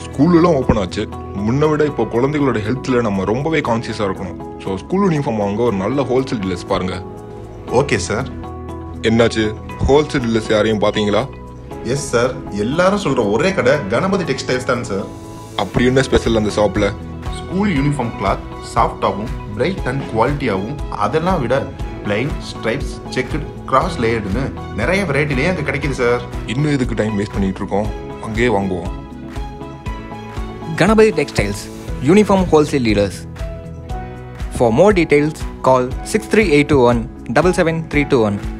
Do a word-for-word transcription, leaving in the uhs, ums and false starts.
ஸ்கூலெலாம் open ஆச்சு. முன்ன விட இப்போ குழந்தைகளோட ஹெல்த்தில் நம்ம ரொம்பவே கான்சியஸாக இருக்கணும். ஸோ ஸ்கூல் யூனிஃபார்ம் வாங்க ஒரு நல்ல ஹோல்சேல் டீலர்ஸ் பாருங்கள். Okay sir. என்னாச்சு, ஹோல்சேல் டீலர்ஸ் யாரையும் பார்த்தீங்களா? எஸ் சார், எல்லாரும் சொல்கிற ஒரே கடை கணபதி டெக்ஸ்டைல்ஸ் தான் சார். அப்படி என்ன ஸ்பெஷல் அந்த ஷாப்பில்? ஸ்கூல் யூனிஃபார்ம் கிளாத் சாஃப்டாகவும் பிரைட் அண்ட் குவாலிட்டியாகவும், அதெல்லாம் விட பிளைன், ஸ்ட்ரைப்ஸ், செக்குடு, கிராஸ் லேயர்டுன்னு நிறைய வெரைட்டிலேயே அங்கே கிடைக்குது சார். இன்னும் எதுக்கு டைம் வேஸ்ட் பண்ணிட்டு இருக்கோம், அங்கேயே வாங்குவோம். Ganapati Textiles, Uniform Wholesale Leaders. For more details, call six three eight two one seven seven three two one.